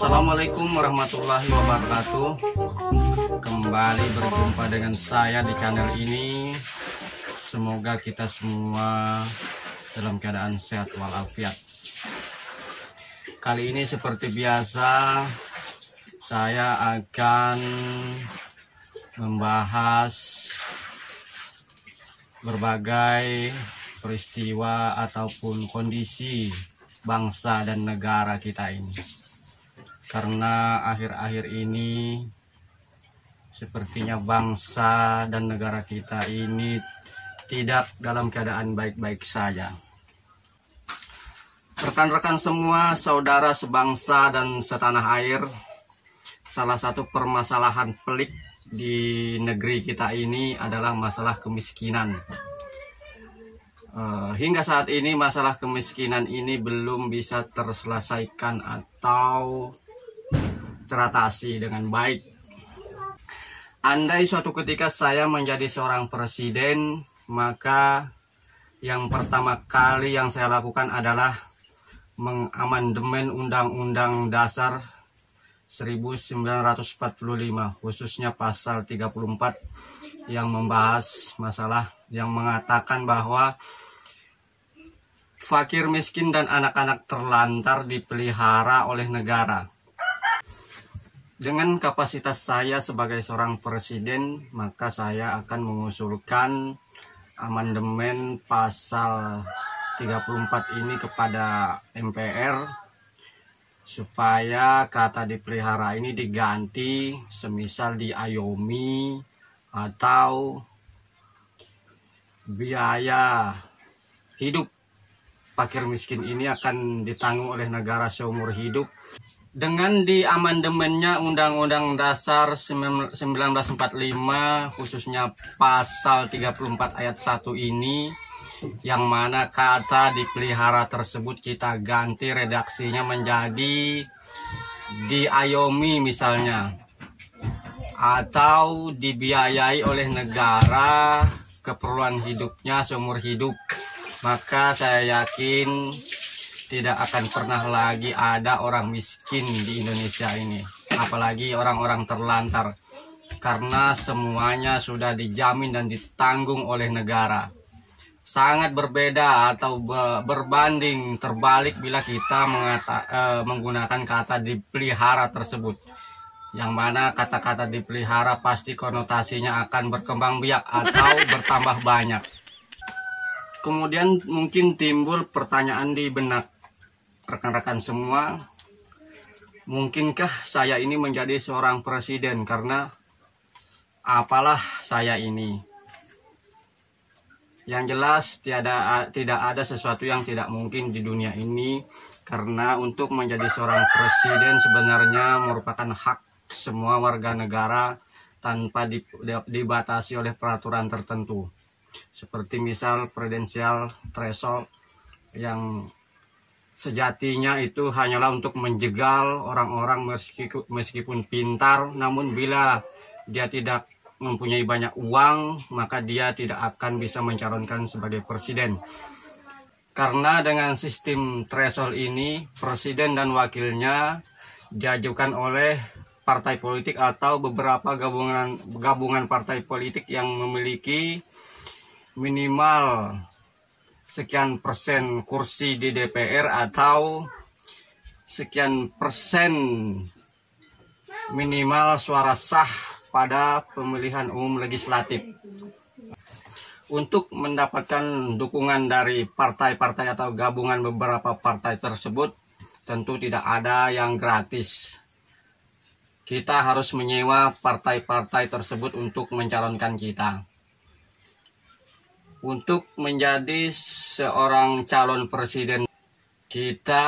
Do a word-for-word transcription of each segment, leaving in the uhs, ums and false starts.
Assalamualaikum warahmatullahi wabarakatuh. Kembali berjumpa dengan saya di channel ini. Semoga kita semua dalam keadaan sehat walafiat. Kali ini seperti biasa, saya akan membahas berbagai peristiwa ataupun kondisi bangsa dan negara kita ini. Karena akhir-akhir ini sepertinya bangsa dan negara kita ini tidak dalam keadaan baik-baik saja. Rekan-rekan semua, saudara sebangsa dan setanah air, salah satu permasalahan pelik di negeri kita ini adalah masalah kemiskinan. Uh, hingga saat ini masalah kemiskinan ini belum bisa terselesaikan atau teratasi dengan baik. Andai suatu ketika saya menjadi seorang presiden, maka yang pertama kali yang saya lakukan adalah mengamandemen Undang-Undang Dasar seribu sembilan ratus empat puluh lima, khususnya pasal tiga puluh empat yang membahas masalah yang mengatakan bahwa fakir miskin dan anak-anak terlantar dipelihara oleh negara. Dengan kapasitas saya sebagai seorang presiden, maka saya akan mengusulkan amandemen pasal tiga puluh empat ini kepada M P R supaya kata dipelihara ini diganti semisal diayomi atau biaya hidup fakir miskin ini akan ditanggung oleh negara seumur hidup. Dengan diamandemennya Undang-Undang Dasar seribu sembilan ratus empat puluh lima, khususnya pasal tiga puluh empat ayat satu ini, yang mana kata dipelihara tersebut kita ganti redaksinya menjadi diayomi misalnya, atau dibiayai oleh negara keperluan hidupnya seumur hidup. Maka saya yakin tidak akan pernah lagi ada orang miskin di Indonesia ini, apalagi orang-orang terlantar, karena semuanya sudah dijamin dan ditanggung oleh negara. Sangat berbeda atau berbanding terbalik bila kita mengata, eh, menggunakan kata dipelihara tersebut, yang mana kata-kata dipelihara pasti konotasinya akan berkembang biak atau bertambah banyak. Kemudian mungkin timbul pertanyaan di benak rekan-rekan semua, mungkinkah saya ini menjadi seorang presiden? Karena apalah saya ini? Yang jelas tiada tidak ada sesuatu yang tidak mungkin di dunia ini, karena untuk menjadi seorang presiden sebenarnya merupakan hak semua warga negara tanpa dibatasi oleh peraturan tertentu. Seperti misal presidensial threshold yang sejatinya itu hanyalah untuk menjegal orang-orang meskipun, meskipun pintar, namun bila dia tidak mempunyai banyak uang, maka dia tidak akan bisa mencalonkan sebagai presiden. Karena dengan sistem threshold ini, presiden dan wakilnya diajukan oleh partai politik atau beberapa gabungan gabungan partai politik yang memiliki minimal sekian persen kursi di D P R atau sekian persen minimal suara sah pada pemilihan umum legislatif. Untuk mendapatkan dukungan dari partai-partai atau gabungan beberapa partai tersebut, tentu tidak ada yang gratis. Kita harus menyewa partai-partai tersebut untuk mencalonkan kita. Untuk menjadi seorang calon presiden, kita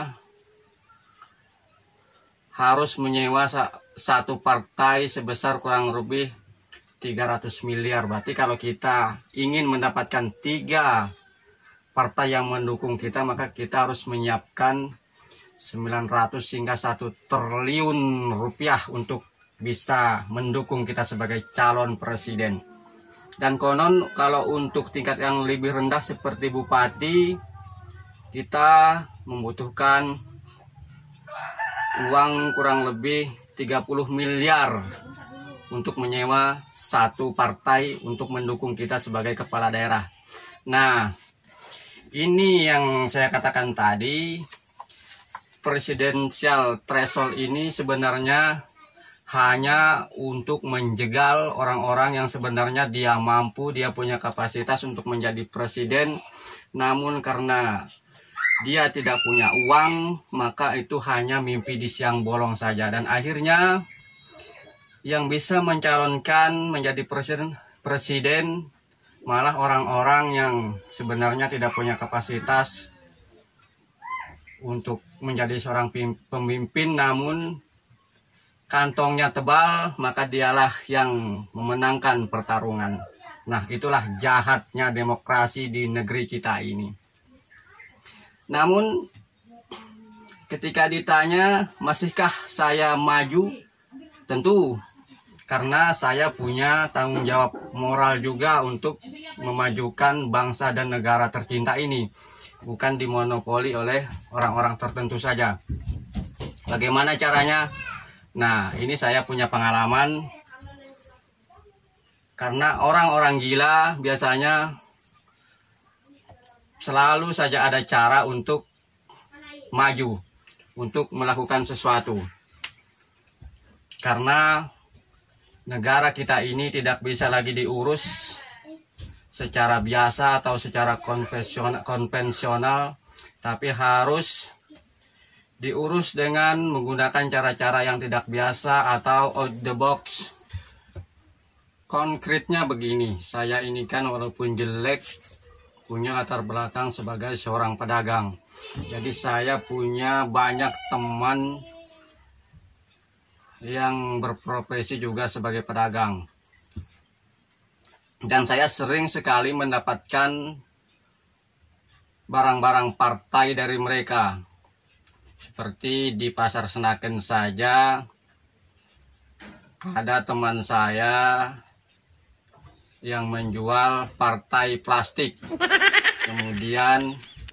harus menyewa satu partai sebesar kurang lebih tiga ratus miliar. Berarti kalau kita ingin mendapatkan tiga partai yang mendukung kita, maka kita harus menyiapkan sembilan ratus hingga satu triliun rupiah untuk bisa mendukung kita sebagai calon presiden. Dan konon kalau untuk tingkat yang lebih rendah seperti bupati, kita membutuhkan uang kurang lebih tiga puluh miliar untuk menyewa satu partai untuk mendukung kita sebagai kepala daerah. Nah, ini yang saya katakan tadi, presidensial threshold ini sebenarnya hanya untuk menjegal orang-orang yang sebenarnya dia mampu, dia punya kapasitas untuk menjadi presiden, namun karena dia tidak punya uang, maka itu hanya mimpi di siang bolong saja. Dan akhirnya yang bisa mencalonkan menjadi presiden, presiden malah orang-orang yang sebenarnya tidak punya kapasitas untuk menjadi seorang pemimpin, namun kantongnya tebal, maka dialah yang memenangkan pertarungan. Nah, itulah jahatnya demokrasi di negeri kita ini. Namun, ketika ditanya, masihkah saya maju? Tentu, karena saya punya tanggung jawab moral juga untuk memajukan bangsa dan negara tercinta ini. Bukan dimonopoli oleh orang-orang tertentu saja. Bagaimana caranya? Nah, ini saya punya pengalaman. Karena orang-orang gila biasanya selalu saja ada cara untuk maju, untuk melakukan sesuatu. Karena negara kita ini tidak bisa lagi diurus secara biasa atau secara konvensional, konvensional, tapi harus diurus dengan menggunakan cara-cara yang tidak biasa atau out the box. Konkretnya begini, saya ini kan walaupun jelek punya latar belakang sebagai seorang pedagang. Jadi saya punya banyak teman yang berprofesi juga sebagai pedagang. Dan saya sering sekali mendapatkan barang-barang partai dari mereka. Seperti di pasar Senaken saja, ada teman saya yang menjual partai plastik. Kemudian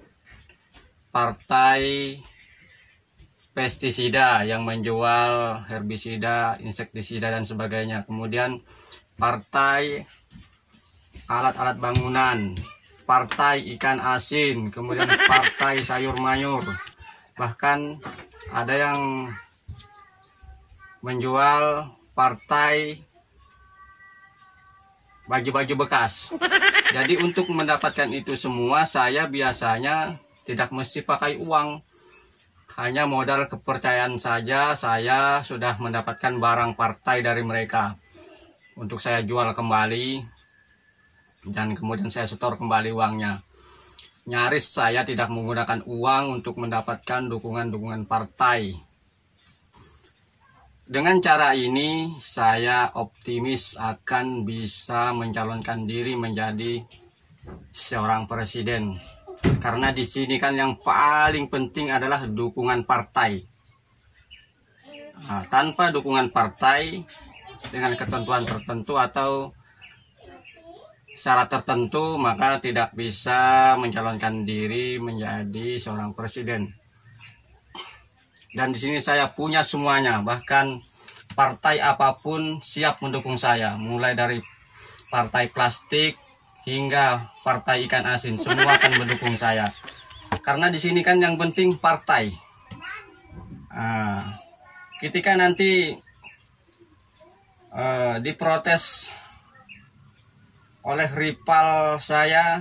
partai pestisida yang menjual herbisida, insektisida dan sebagainya. Kemudian partai alat-alat bangunan, partai ikan asin, kemudian partai sayur mayur. Bahkan ada yang menjual partai baju-baju bekas. Jadi untuk mendapatkan itu semua saya biasanya tidak mesti pakai uang. Hanya modal kepercayaan saja saya sudah mendapatkan barang partai dari mereka. Untuk saya jual kembali dan kemudian saya setor kembali uangnya. Nyaris saya tidak menggunakan uang untuk mendapatkan dukungan-dukungan partai. Dengan cara ini saya optimis akan bisa mencalonkan diri menjadi seorang presiden. Karena di sini kan yang paling penting adalah dukungan partai. Nah, tanpa dukungan partai dengan ketentuan tertentu atau syarat tertentu, maka tidak bisa mencalonkan diri menjadi seorang presiden. Dan di sini saya punya semuanya, bahkan partai apapun siap mendukung saya, mulai dari partai plastik hingga partai ikan asin, semua akan mendukung saya. Karena di sini kan yang penting partai. Nah, ketika nanti uh, diprotes oleh rival saya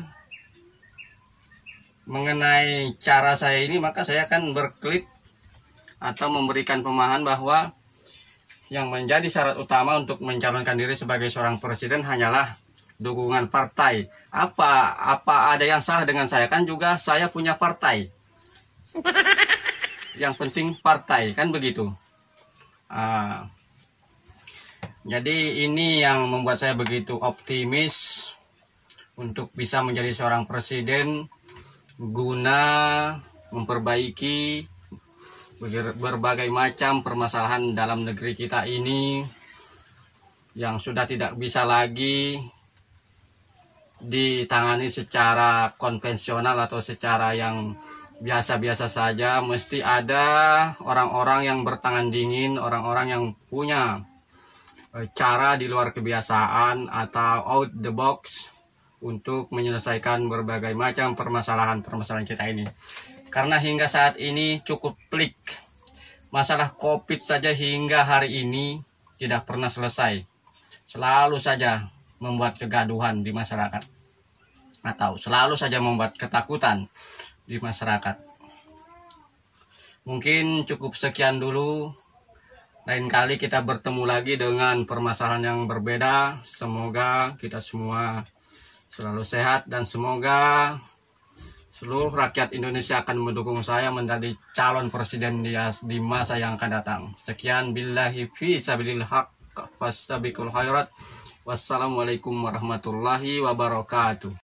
mengenai cara saya ini, maka saya akan berklik atau memberikan pemahaman bahwa yang menjadi syarat utama untuk mencalonkan diri sebagai seorang presiden hanyalah dukungan partai. Apa apa ada yang salah dengan saya? Kan juga saya punya partai. Yang penting partai, kan begitu. Ah, Jadi ini yang membuat saya begitu optimis untuk bisa menjadi seorang presiden guna memperbaiki berbagai macam permasalahan dalam negeri kita ini yang sudah tidak bisa lagi ditangani secara konvensional atau secara yang biasa-biasa saja. Mesti ada orang-orang yang bertangan dingin, orang-orang yang punya cara di luar kebiasaan atau out the box untuk menyelesaikan berbagai macam permasalahan-permasalahan kita ini. Karena hingga saat ini cukup pelik, masalah COVID saja hingga hari ini tidak pernah selesai. Selalu saja membuat kegaduhan di masyarakat, atau selalu saja membuat ketakutan di masyarakat. Mungkin cukup sekian dulu. Lain kali kita bertemu lagi dengan permasalahan yang berbeda. Semoga kita semua selalu sehat dan semoga seluruh rakyat Indonesia akan mendukung saya menjadi calon presiden di, di masa yang akan datang. Sekian, billahi fi sabilil haq, fastabiqul khairat. Wassalamualaikum warahmatullahi wabarakatuh.